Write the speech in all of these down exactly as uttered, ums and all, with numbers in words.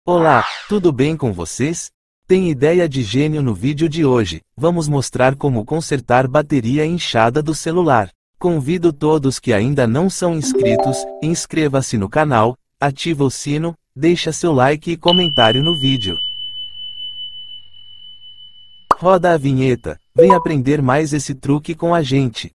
Olá, tudo bem com vocês? Tem ideia de gênio no vídeo de hoje. Vamos mostrar como consertar bateria inchada do celular. Convido todos que ainda não são inscritos, inscreva-se no canal, ativa o sino, deixa seu like e comentário no vídeo. Roda a vinheta, vem aprender mais esse truque com a gente.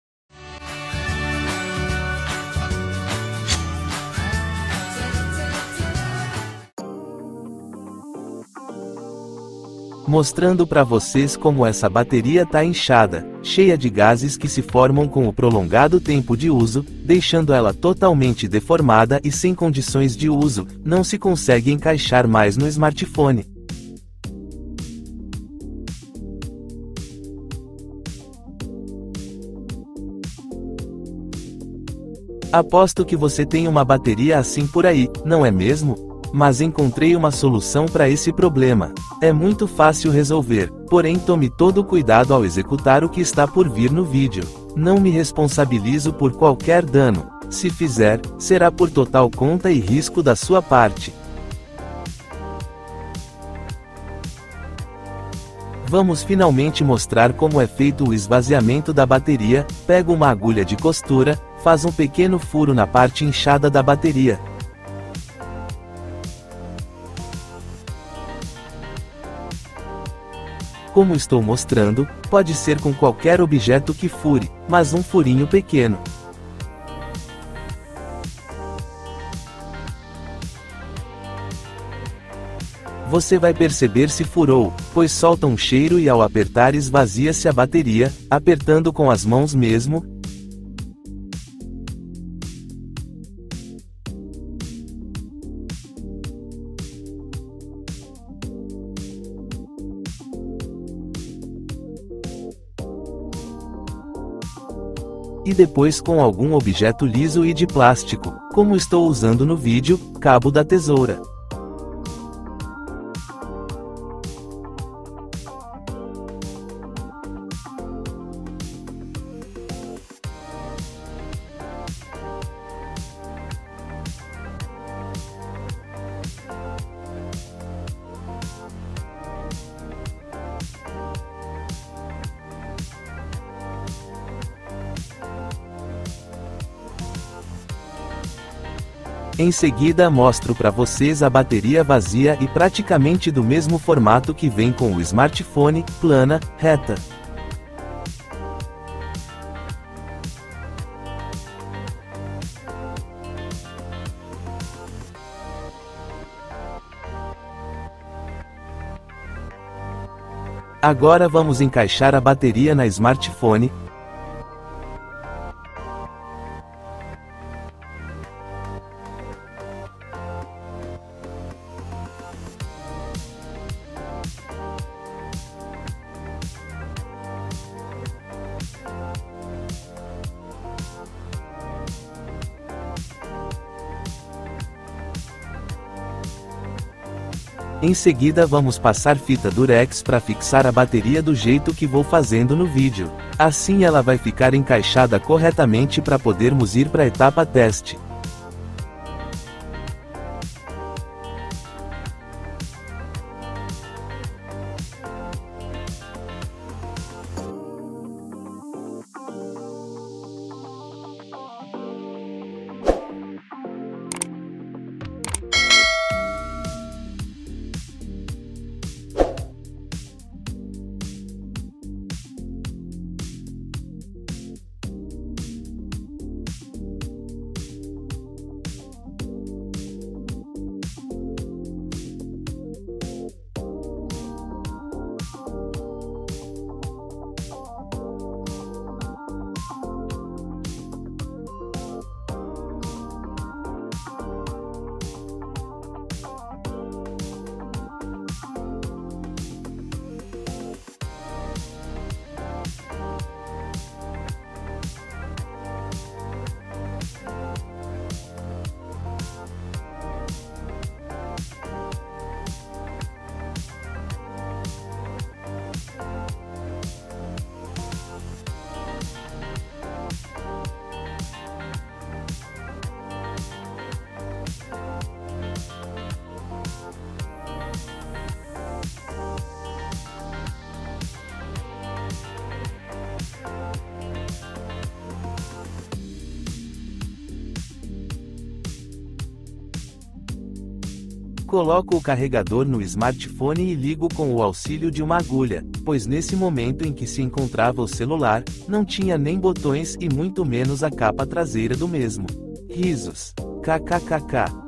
Mostrando para vocês como essa bateria tá inchada, cheia de gases que se formam com o prolongado tempo de uso, deixando ela totalmente deformada e sem condições de uso, não se consegue encaixar mais no smartphone. Aposto que você tem uma bateria assim por aí, não é mesmo? Mas encontrei uma solução para esse problema. É muito fácil resolver, porém tome todo o cuidado ao executar o que está por vir no vídeo. Não me responsabilizo por qualquer dano. Se fizer, será por total conta e risco da sua parte. Vamos finalmente mostrar como é feito o esvaziamento da bateria. Pega uma agulha de costura, faz um pequeno furo na parte inchada da bateria. Como estou mostrando, pode ser com qualquer objeto que fure, mas um furinho pequeno. Você vai perceber se furou, pois solta um cheiro e ao apertar esvazia-se a bateria, apertando com as mãos mesmo. E depois com algum objeto liso e de plástico, como estou usando no vídeo, cabo da tesoura. Em seguida mostro para vocês a bateria vazia e praticamente do mesmo formato que vem com o smartphone, plana, reta. Agora vamos encaixar a bateria na smartphone. Em seguida vamos passar fita durex para fixar a bateria do jeito que vou fazendo no vídeo. Assim ela vai ficar encaixada corretamente para podermos ir para a etapa teste. Coloco o carregador no smartphone e ligo com o auxílio de uma agulha, pois nesse momento em que se encontrava o celular, não tinha nem botões e muito menos a capa traseira do mesmo. Risos. Kkkk.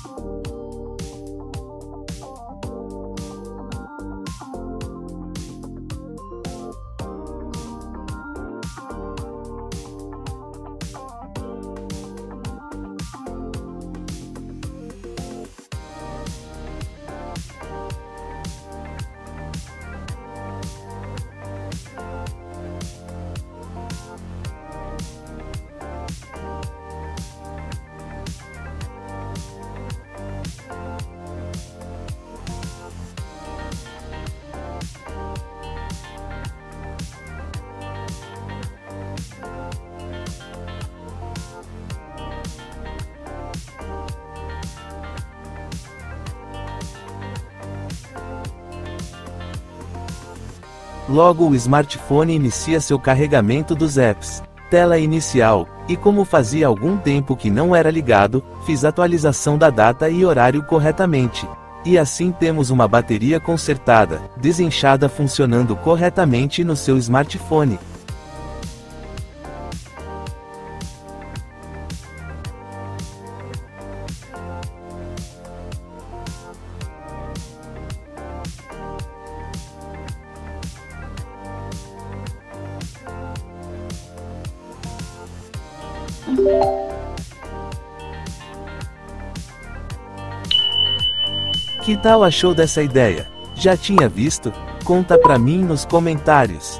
Logo o smartphone inicia seu carregamento dos apps. Tela inicial, e como fazia algum tempo que não era ligado, fiz atualização da data e horário corretamente. E assim temos uma bateria consertada, desenchada funcionando corretamente no seu smartphone. Que tal achou dessa ideia? Já tinha visto? Conta pra mim nos comentários.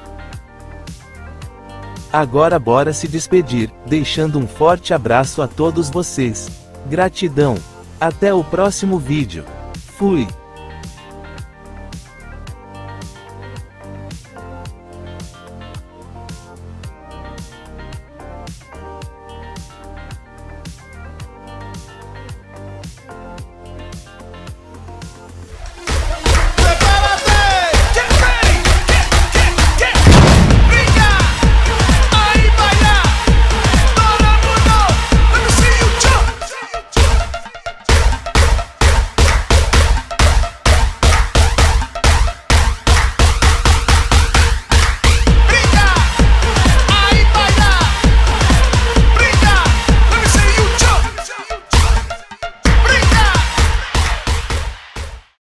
Agora bora se despedir, deixando um forte abraço a todos vocês. Gratidão. Até o próximo vídeo. Fui.